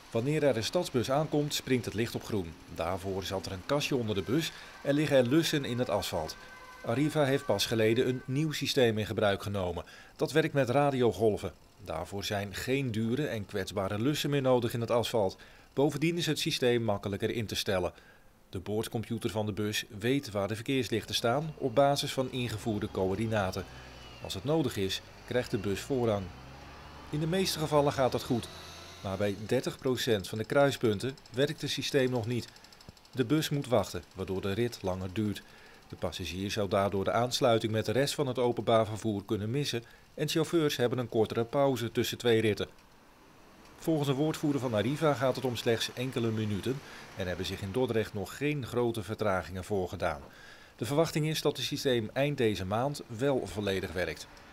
Wanneer er een stadsbus aankomt, springt het licht op groen. Daarvoor zat er een kastje onder de bus en liggen er lussen in het asfalt. Arriva heeft pas geleden een nieuw systeem in gebruik genomen. Dat werkt met radiogolven. Daarvoor zijn geen dure en kwetsbare lussen meer nodig in het asfalt. Bovendien is het systeem makkelijker in te stellen. De boordcomputer van de bus weet waar de verkeerslichten staan op basis van ingevoerde coördinaten. Als het nodig is, krijgt de bus voorrang. In de meeste gevallen gaat dat goed, maar bij 30% van de kruispunten werkt het systeem nog niet. De bus moet wachten, waardoor de rit langer duurt. De passagier zou daardoor de aansluiting met de rest van het openbaar vervoer kunnen missen en chauffeurs hebben een kortere pauze tussen twee ritten. Volgens een woordvoerder van Arriva gaat het om slechts enkele minuten en hebben zich in Dordrecht nog geen grote vertragingen voorgedaan. De verwachting is dat het systeem eind deze maand wel volledig werkt.